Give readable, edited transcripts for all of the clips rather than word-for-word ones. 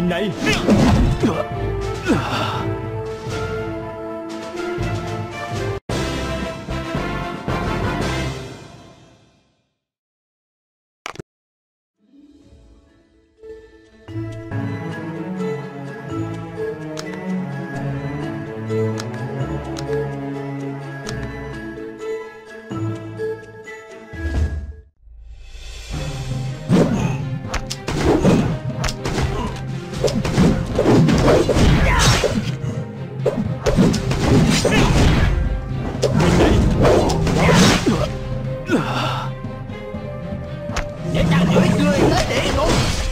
Nhìn này. Để ta gửi ngươi tới địa ngục.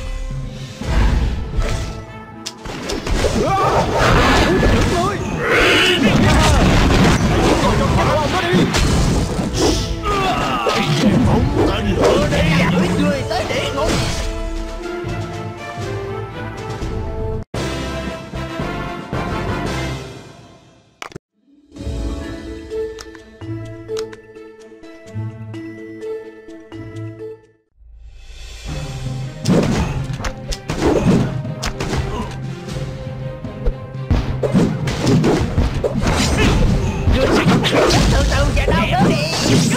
Phóng tên lửa Để ta gửi ngươi tới địa ngục. Từ từ và đau đớn đi.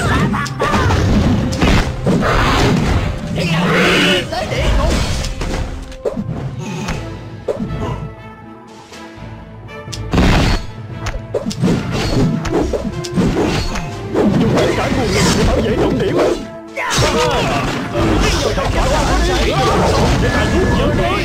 Để ta gửi ngươi tới địa ngục. dùng tất cả nguồn lực để bảo vệ trọng điểm. Để ta rút giờ đi.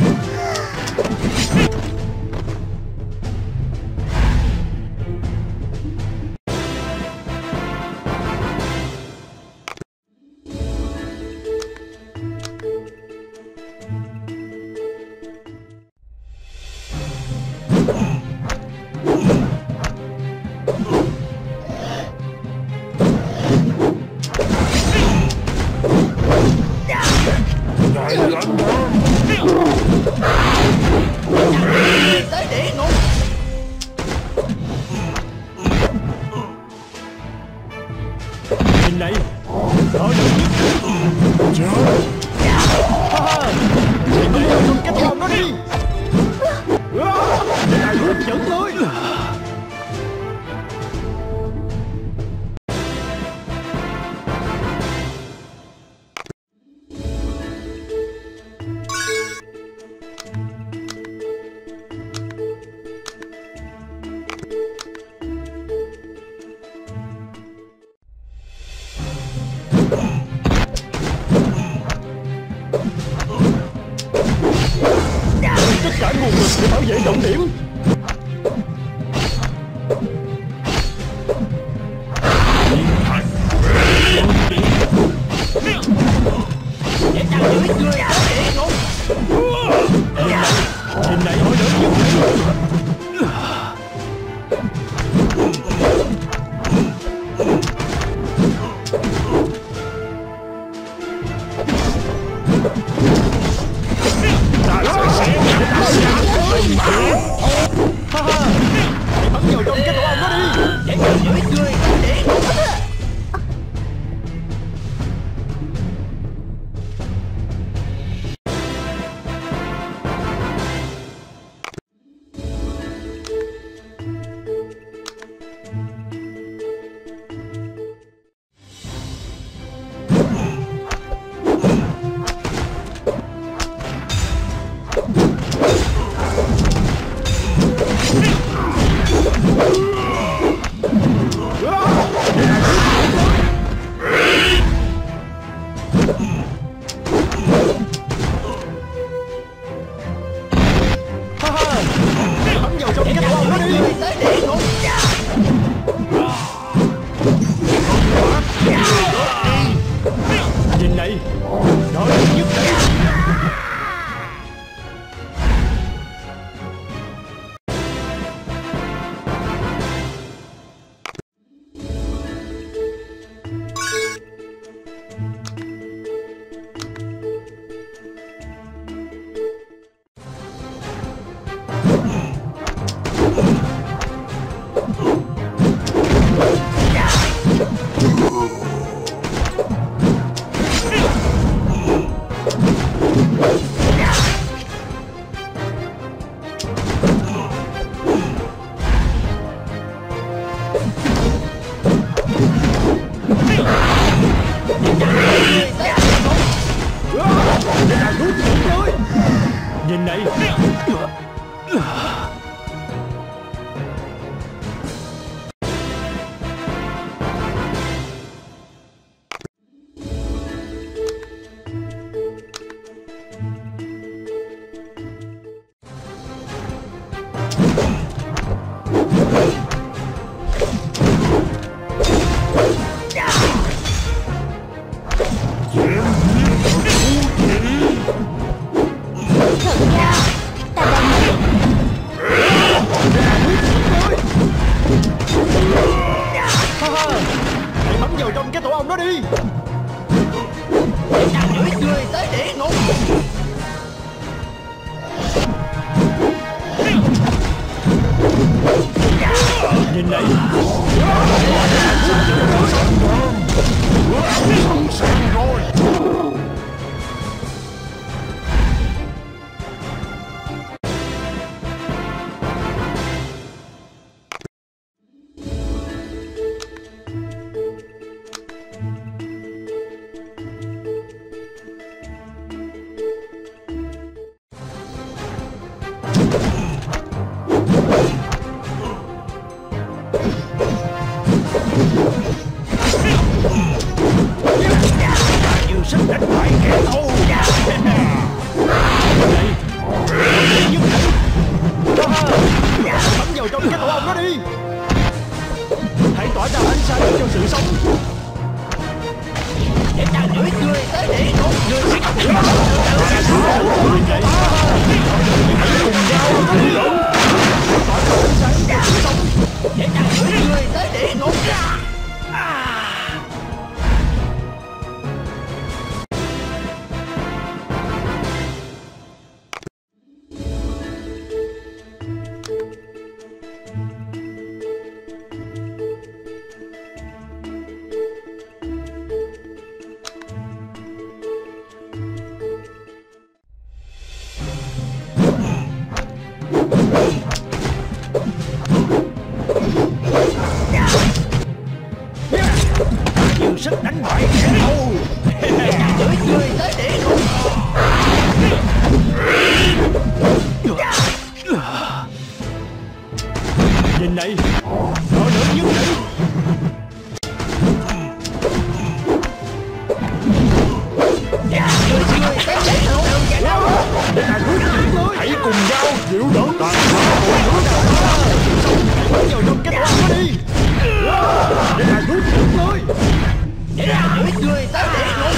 Tới địa ngục. Nhìn này. Họ được. Nhìn này, dùng cách làm nó đi. Để ta hấp dẫn thôi. Tất cả nguồn lực để bảo vệ trọng điểm. Để ta gửi ngươi tới địa ngục. Nhìn này, họ đỡ nhiều. Ta sẽ xem. này. Nhìn này, nó lớn nhất đấy. Hãy cùng nhau chịu đựng toàn bộ hướng nào đó. Hãy vào trong cái toa đó đi. Để là rút được thôi. Để là đuổi người tới địa ngục.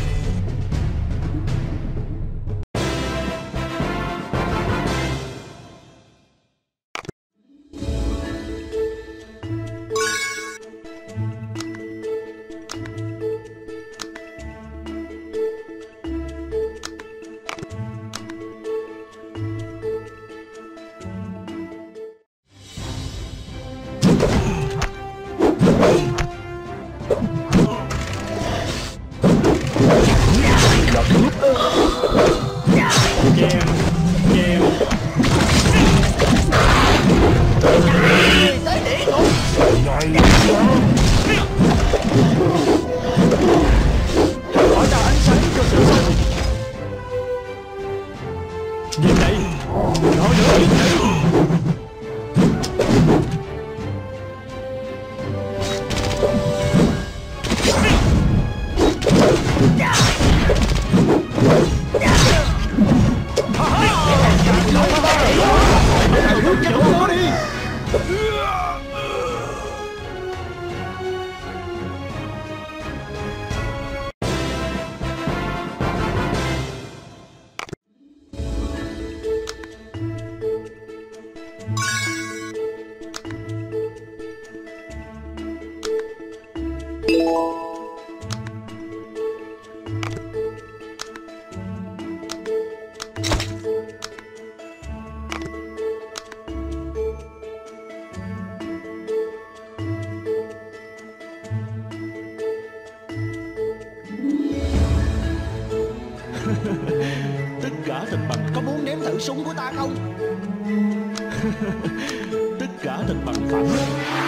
Tất cả thịt bằng có muốn nếm thử súng của ta không? Tất cả thịt bằng phẳng.